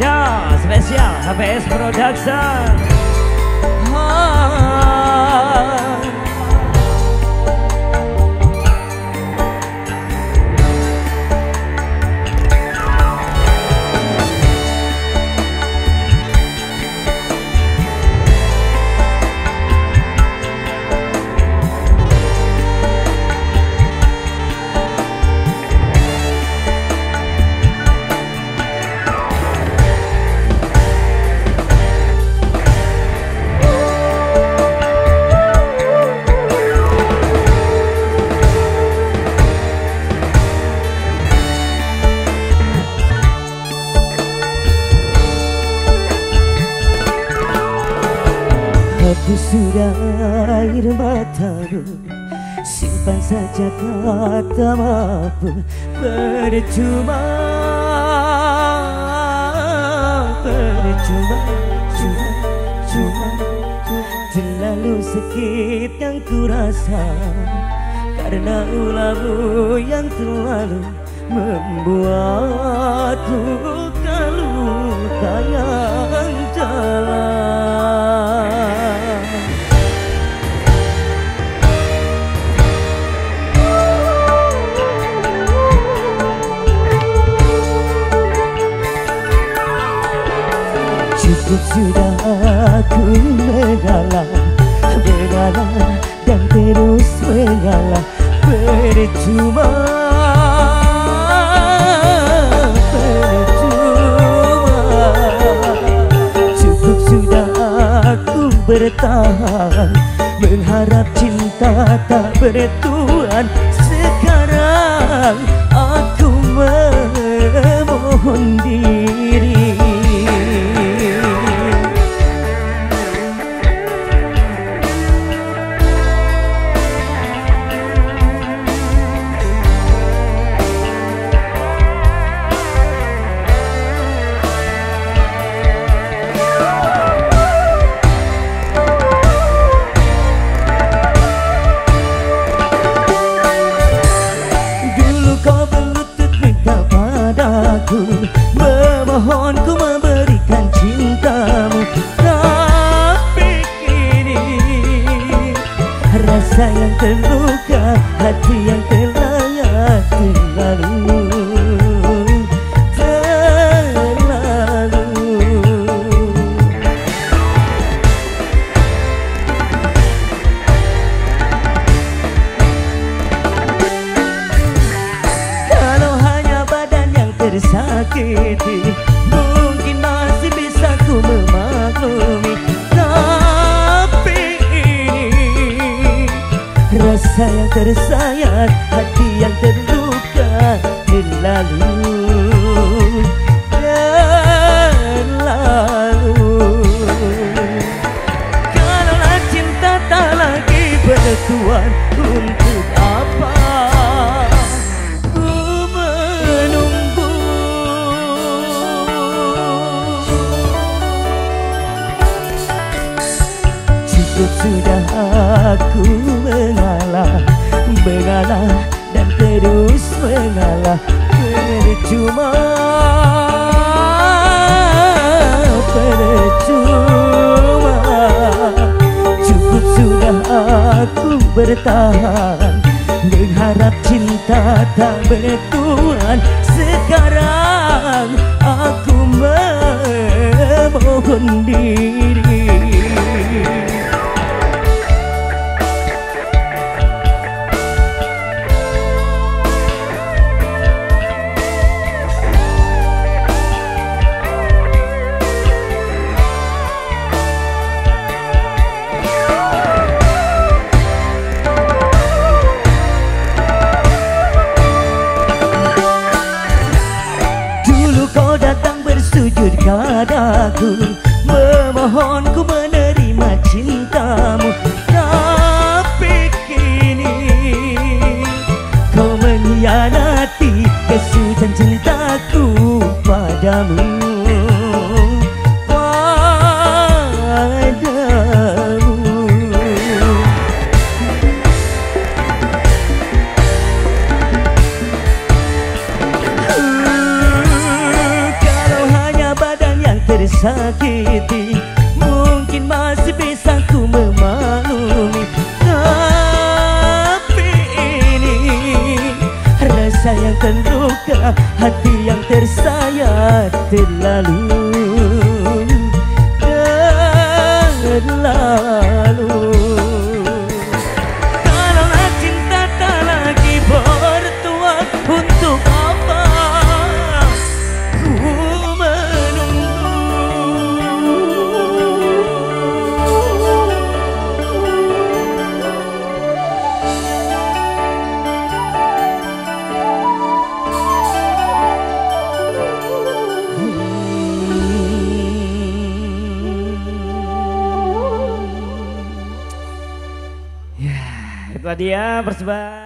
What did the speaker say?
Ya, spesial HPS Production. Hapus sudah air matamu, simpan saja kata maaf. Percuma, percuma, cuma terlalu sakit yang ku rasa, karena ulahmu yang terlalu membuat luka-luka yang dalam. Cukup sudah aku mengalah, mengalah dan terus mengalah. Percuma, percuma. Cukup sudah aku bertahan, mengharap cinta tak bertuan. Sekarang aku memohon diri, memohon ku memberikan cintamu. Tapi kini rasa yang terluka, hati yang terlayat terlalu, terlalu. Kalau hanya badan yang tersakiti, mungkin masih bisa ku memaklumi. Tapi ini rasa yang tersayat, hati yang terluka terlalu, terlalu. Kalaulah cinta tak lagi bertuan, untuk apa ku menunggu? Cukup sudah aku mengalah, mengalah dan terus mengalah. Percuma, percuma. Cukup sudah aku bertahan, mengharap cinta tak bertuan. Sekarang aku memohon diri. Sujud kadaku, memohon ku menerima cintamu. Tapi kini kau mengkhianati kesucian cintaku padamu, padamu. tersakiti, mungkin masih bisa ku memaklumi. Tapi ini rasa yang terluka, hati yang tersayat terlalu Kalaulah cinta tak lagi bertuah, untuk apa ku menunggu? Itu dia persembahan